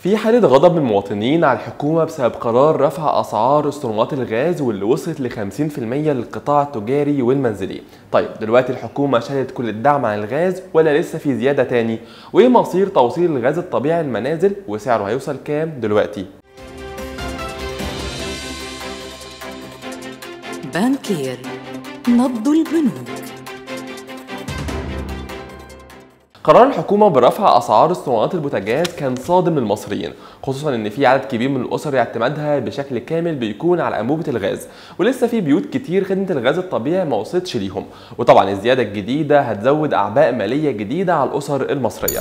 في حالة غضب من المواطنين على الحكومة بسبب قرار رفع أسعار اسطوانات الغاز واللي وصلت ل 50% للقطاع التجاري والمنزلي. طيب دلوقتي الحكومة شالت كل الدعم عن الغاز ولا لسه في زيادة تاني؟ وإيه مصير توصيل الغاز الطبيعي للمنازل وسعره هيوصل كام دلوقتي؟ بانكير، نبض البنوك. قرار الحكومة برفع أسعار اسطوانات البوتاجاز كان صادم للمصريين، خصوصا إن في عدد كبير من الأسر اعتمادها بشكل كامل بيكون على أنبوبة الغاز، ولسه في بيوت كتير خدمة الغاز الطبيعي ما وصلتش ليهم، وطبعا الزيادة الجديدة هتزود أعباء مالية جديدة على الأسر المصرية.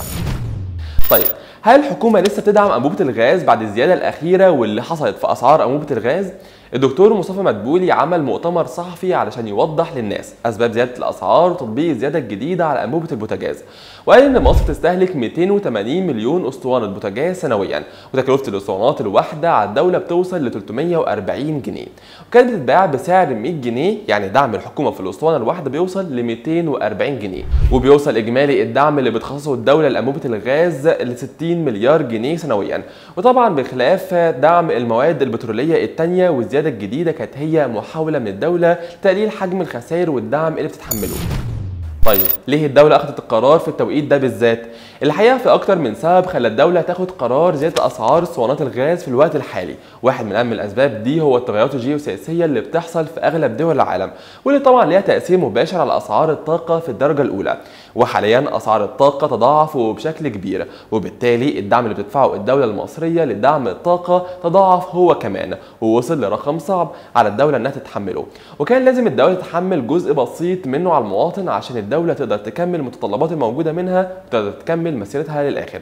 طيب هل الحكومة لسه بتدعم أنبوبة الغاز بعد الزيادة الأخيرة واللي حصلت في أسعار أنبوبة الغاز؟ الدكتور مصطفى مدبولي عمل مؤتمر صحفي علشان يوضح للناس أسباب زيادة الأسعار وتطبيق الزيادة الجديدة على أنبوبة البوتاجاز، وقال إن مصر تستهلك 280 مليون أسطوانة بوتاجاز سنويا، وتكلفة الأسطوانات الواحدة على الدولة بتوصل ل 340 جنيه، وكانت بتتباع بسعر 100 جنيه، يعني دعم الحكومة في الأسطوانة الواحدة بيوصل ل 240 جنيه، وبيوصل إجمالي الدعم اللي بتخصصه الدولة لأنبوبة الغاز ل 60 مليار جنيه سنويا، وطبعا بخلاف دعم المواد البترولية التانية. والزيادة الجديدة كانت هي محاولة من الدولة لتقليل حجم الخسائر والدعم اللي بتتحمله. طيب ليه الدولة أخذت القرار في التوقيت ده بالذات؟ الحقيقة في أكتر من سبب خلى الدولة تاخد قرار زيادة أسعار اسطوانات الغاز في الوقت الحالي، واحد من أهم الأسباب دي هو التغيرات الجيوسياسية اللي بتحصل في أغلب دول العالم، واللي طبعا ليها تأثير مباشر على أسعار الطاقة في الدرجة الأولى، وحاليا أسعار الطاقة تضاعف وبشكل كبير، وبالتالي الدعم اللي بتدفعه الدولة المصرية لدعم الطاقة تضاعف هو كمان، ووصل لرقم صعب على الدولة إنها تتحمله، وكان لازم الدولة تتحمل جزء بسيط منه على المواطن عشان الدولة تقدر تكمل المتطلبات الموجودة منها وتقدر تكمل مسيرتها للآخر.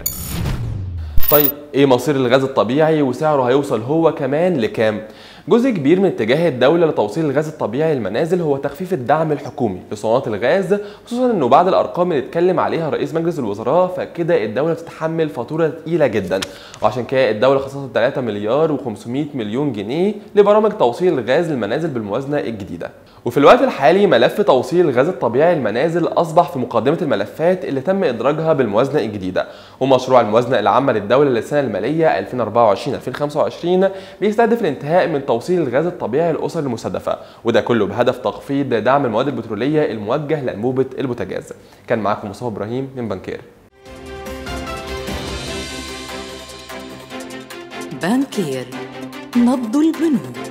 طيب ايه مصير الغاز الطبيعي وسعره هيوصل هو كمان لكام؟ جزء كبير من اتجاه الدولة لتوصيل الغاز الطبيعي للمنازل هو تخفيف الدعم الحكومي لاسطوانات الغاز، خصوصا انه بعد الارقام اللي اتكلم عليها رئيس مجلس الوزراء فكده الدولة بتتحمل فاتورة تقيلة جدا، وعشان كده الدولة خصصت 3 مليار و500 مليون جنيه لبرامج توصيل الغاز للمنازل بالموازنة الجديدة. وفي الوقت الحالي ملف توصيل الغاز الطبيعي للمنازل أصبح في مقدمة الملفات اللي تم إدراجها بالموازنة الجديدة، ومشروع الموازنة العامة للدولة للسنة المالية 2024-2025 بيستهدف الانتهاء من توصيل الغاز الطبيعي للأسر المستهدفة، وده كله بهدف تخفيض دعم المواد البترولية الموجه لأنبوبة البوتاجاز. كان معاكم مصطفى إبراهيم من بانكير. بانكير، نبض البنوك.